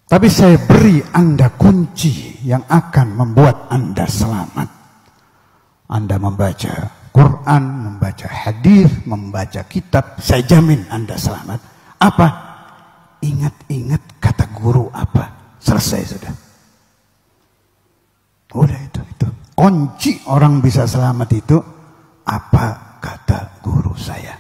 Tapi saya beri Anda kunci yang akan membuat Anda selamat. Anda membaca Quran, membaca hadis, membaca kitab, saya jamin Anda selamat. Apa? Ingat-ingat kata guru apa? Selesai sudah. Udah itu. Kunci orang bisa selamat itu, apa kata guru saya?